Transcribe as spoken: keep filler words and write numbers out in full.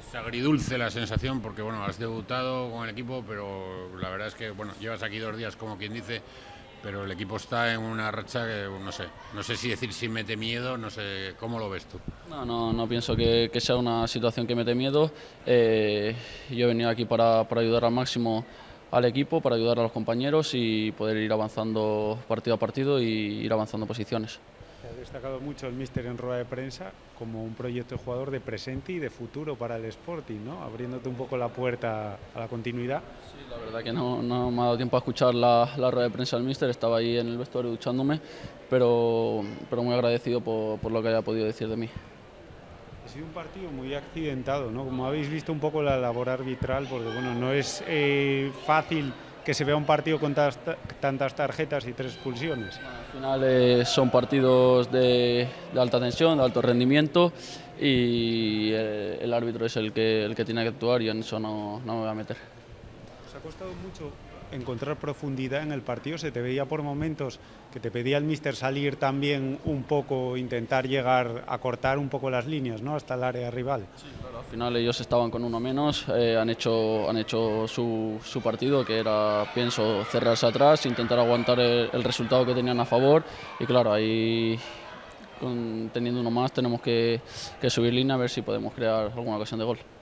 Es agridulce la sensación porque bueno, has debutado con el equipo, pero la verdad es que bueno, llevas aquí dos días como quien dice, pero el equipo está en una racha que no sé, no sé si decir si mete miedo, no sé, ¿cómo lo ves tú? No, no, no pienso que, que sea una situación que mete miedo. Eh, yo he venido aquí para, para ayudar al máximo al equipo, para ayudar a los compañeros y poder ir avanzando partido a partido y ir avanzando posiciones. Se ha destacado mucho el míster en rueda de prensa como un proyecto de jugador de presente y de futuro para el Sporting, ¿no? Abriéndote un poco la puerta a la continuidad. Sí, la verdad que no, no me ha dado tiempo a escuchar la, la rueda de prensa del míster, estaba ahí en el vestuario duchándome, pero, pero muy agradecido por, por lo que haya podido decir de mí. Ha sido un partido muy accidentado, ¿no? Como habéis visto un poco la labor arbitral, porque bueno, no es eh, fácil que se vea un partido con tas, tantas tarjetas y tres expulsiones. Al final eh, son partidos de, de alta tensión, de alto rendimiento y eh, el árbitro es el que, el que tiene que actuar y en eso no, no me voy a meter. Os ha costado mucho encontrar profundidad en el partido, se te veía por momentos que te pedía el míster salir también un poco, intentar llegar a cortar un poco las líneas, ¿no? Hasta el área rival. Sí, claro. Al final ellos estaban con uno menos, eh, han hecho, han hecho su, su partido, que era, pienso, cerrarse atrás, intentar aguantar el, el resultado que tenían a favor y claro, ahí con, teniendo uno más tenemos que, que subir línea a ver si podemos crear alguna ocasión de gol.